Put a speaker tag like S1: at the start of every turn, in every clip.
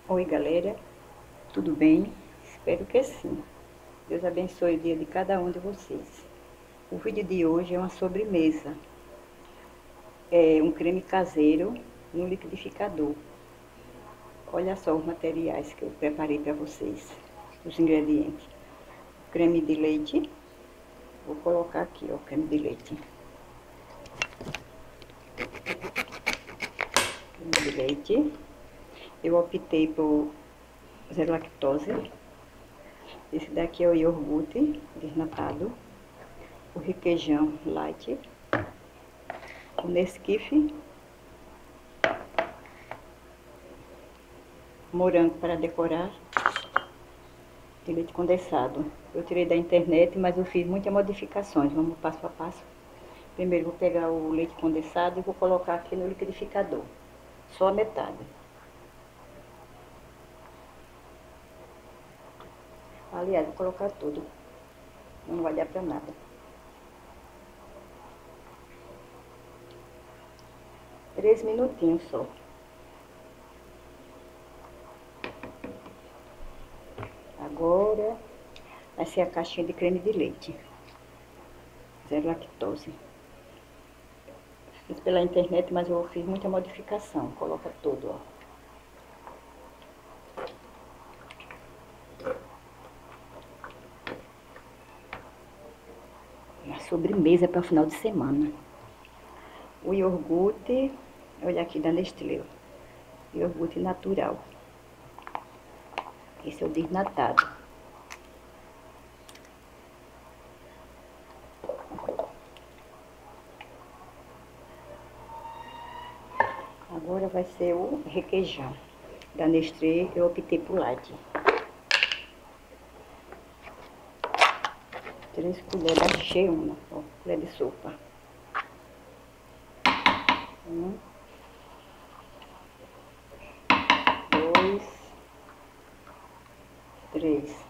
S1: Oi, galera, tudo bem? Espero que sim. Deus abençoe o dia de cada um de vocês. O vídeo de hoje é uma sobremesa. É um creme caseiro no liquidificador. Olha só os materiais que eu preparei para vocês, os ingredientes. Creme de leite. Vou colocar aqui, ó, creme de leite. Creme de leite. Eu optei por zero lactose. Esse daqui é o iogurte desnatado. O requeijão light. O Nesquik, morango para decorar e leite condensado. Eu tirei da internet, mas eu fiz muitas modificações. Vamos passo a passo. Primeiro vou pegar o leite condensado e vou colocar aqui no liquidificador. Só a metade. Aliás, vou colocar tudo. Não vai dar para nada. Três minutinhos só. Agora vai ser a caixinha de creme de leite. Zero lactose. Fiz pela internet, mas eu fiz muita modificação. Coloca tudo, ó. Uma sobremesa para o final de semana. O iogurte, olha aqui da Nestlé. Iogurte natural. Esse é o desnatado. Agora vai ser o requeijão. Da Nestlé eu optei por light. 3 colheres, achei uma, ó, colher de sopa. 1, 2, 3.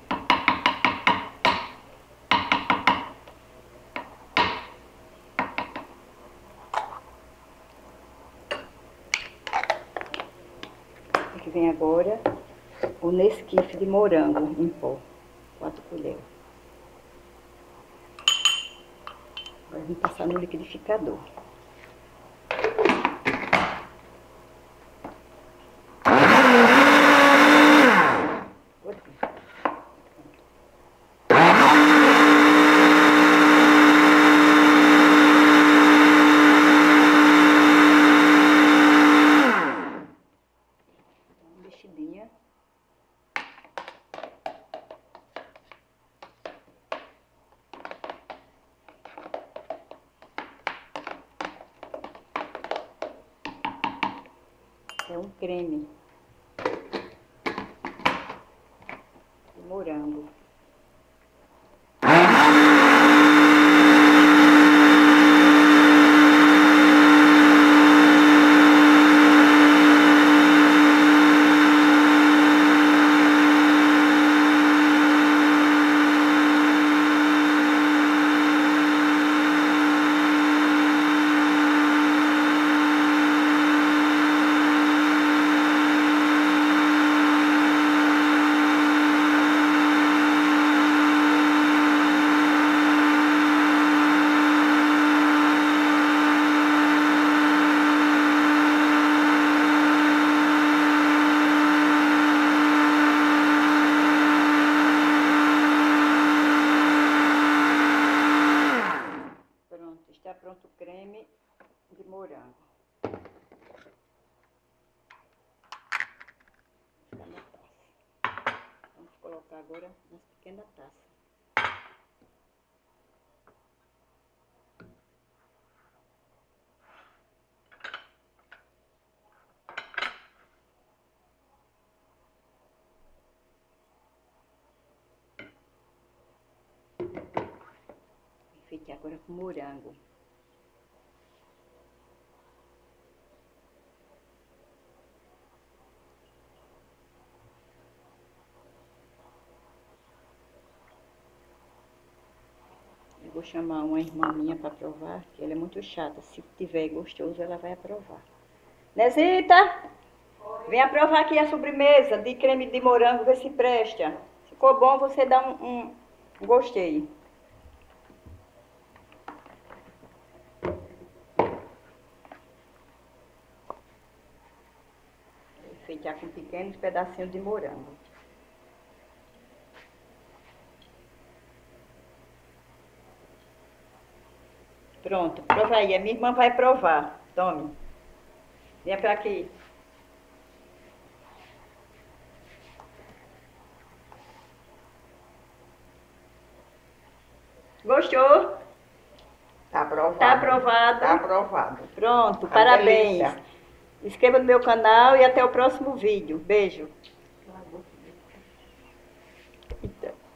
S1: Aqui vem agora o Nesquik de morango em pó, 4 colheres. Agora vamos passar no liquidificador. Mexidinha. É um creme de morango. Está pronto o creme de morango. Está na taça. Vamos colocar agora nas pequenas taças. Enfeite agora com morango. Eu vou chamar uma irmã minha para provar, que ela é muito chata. Se tiver gostoso, ela vai aprovar. Nezita! Vem provar aqui a sobremesa de creme de morango, ver se presta. Se ficou bom, você dá um gostei. Enfeitar com pequenos pedacinhos de morango. Pronto, prova aí. A minha irmã vai provar. Tome. Venha pra aqui. Gostou?
S2: Tá aprovado.
S1: Tá aprovado.
S2: Tá aprovado.
S1: Pronto,
S2: Uma
S1: parabéns.
S2: delícia.
S1: Inscreva no meu canal e até o próximo vídeo. Beijo.